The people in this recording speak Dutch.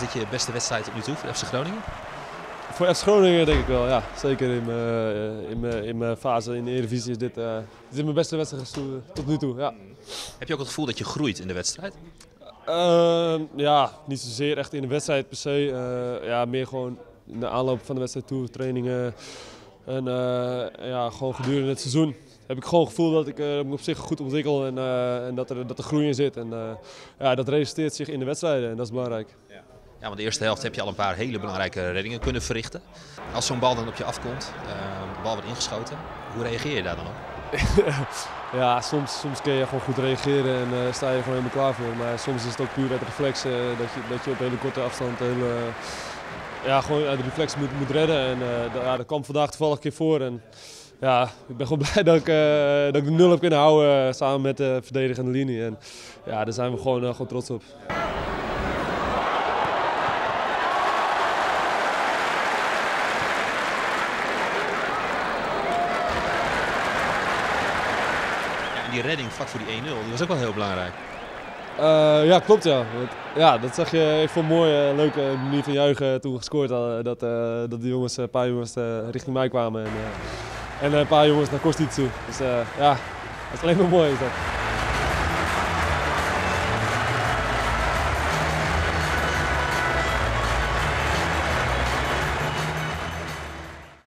dit je beste wedstrijd tot nu toe voor FC Groningen? Voor FC Groningen denk ik wel, ja. Zeker in mijn fase in de Eredivisie is dit mijn beste wedstrijd tot nu toe. Ja. Heb je ook het gevoel dat je groeit in de wedstrijd? Ja, niet zozeer echt in de wedstrijd per se. Ja, meer gewoon in de aanloop van de wedstrijd toe, trainingen. En ja, gewoon gedurende het seizoen heb ik gewoon het gevoel dat ik me op zich goed ontwikkel en dat er groei in zit. En ja, dat resulteert zich in de wedstrijden en dat is belangrijk. Ja, want de eerste helft heb je al een paar hele belangrijke reddingen kunnen verrichten. Als zo'n bal dan op je afkomt, de bal wordt ingeschoten, hoe reageer je daar dan op? Ja, soms kun je gewoon goed reageren en sta je gewoon helemaal klaar voor. Maar soms is het ook puur uit reflex dat je op hele korte afstand ja, gewoon uit de reflex moet redden. En ja, dat kwam vandaag toevallig een keer voor. En, ja, ik ben gewoon blij dat ik de 0 heb kunnen houden samen met de verdedigende linie. En ja, daar zijn we gewoon trots op. Die redding vlak voor die 1-0, die was ook wel heel belangrijk. Ja, klopt ja. Ja, dat zag je. Ik vond het mooi, leuke manier van juichen toen we gescoord hadden. Dat die jongens, een paar jongens richting mij kwamen en een paar jongens naar Kostic toe. Dus ja, dat is alleen maar mooi is dat.